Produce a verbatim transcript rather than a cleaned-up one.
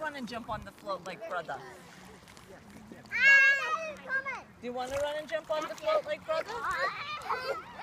run and jump on the float like brother? Do you want to run and jump on the float like brother?